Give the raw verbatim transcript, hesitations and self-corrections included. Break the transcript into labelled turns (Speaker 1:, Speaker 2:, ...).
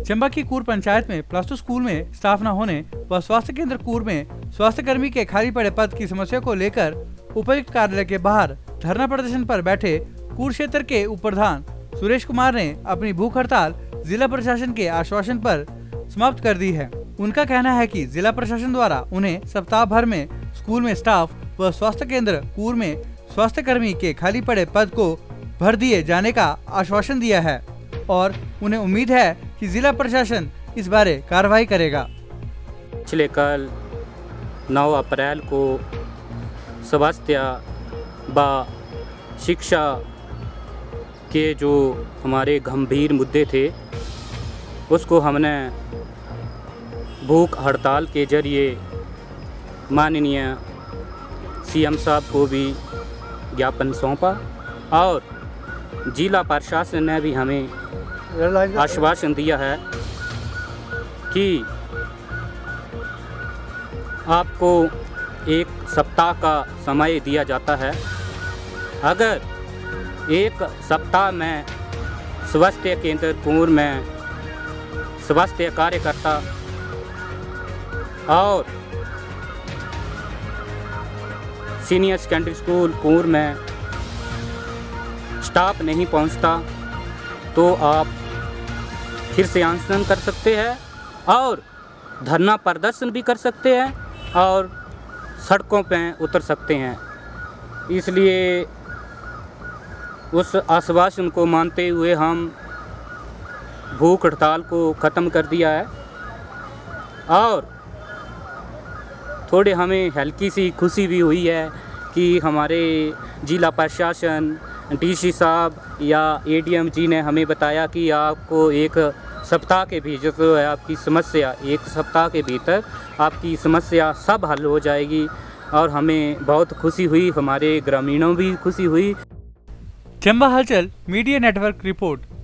Speaker 1: चंबा की कूर पंचायत में प्लस टू स्कूल में स्टाफ न होने व स्वास्थ्य केंद्र कूर में स्वास्थ्य कर्मी के खाली पड़े पद की समस्या को लेकर उपायुक्त कार्यालय के बाहर धरना प्रदर्शन पर बैठे कूर क्षेत्र के उप प्रधान सुरेश कुमार ने अपनी भूख हड़ताल जिला प्रशासन के आश्वासन पर समाप्त कर दी है। उनका कहना है कि जिला प्रशासन द्वारा उन्हें सप्ताह भर में स्कूल में स्टाफ व स्वास्थ्य केंद्र कूर में स्वास्थ्य कर्मी के खाली पड़े पद को भर दिए जाने का आश्वासन दिया है और उन्हें उम्मीद है कि जिला प्रशासन इस बारे कार्रवाई करेगा।
Speaker 2: पिछले कल नौ अप्रैल को स्वास्थ्य व शिक्षा के जो हमारे गंभीर मुद्दे थे उसको हमने भूख हड़ताल के जरिए माननीय सीएम साहब को भी ज्ञापन सौंपा और जिला प्रशासन ने भी हमें आश्वासन दिया है कि आपको एक सप्ताह का समय दिया जाता है। अगर एक सप्ताह में स्वास्थ्य केंद्र कूर में स्वास्थ्य कार्यकर्ता और सीनियर सेकेंडरी स्कूल कूर में स्टाफ नहीं पहुंचता तो आप फिर से आंदोलन कर सकते हैं और धरना प्रदर्शन भी कर सकते हैं और सड़कों पे उतर सकते हैं। इसलिए उस आश्वासन को मानते हुए हम भूख हड़ताल को ख़त्म कर दिया है और थोड़े हमें हल्की सी खुशी भी हुई है कि हमारे जिला प्रशासन डीसी साहब या एडीएम जी ने हमें बताया कि आपको एक सप्ताह के भीतर जो है आपकी समस्या एक सप्ताह के भीतर आपकी समस्या सब हल हो जाएगी और हमें बहुत खुशी हुई, हमारे ग्रामीणों भी खुशी हुई।
Speaker 1: चंबा हलचल मीडिया नेटवर्क रिपोर्ट।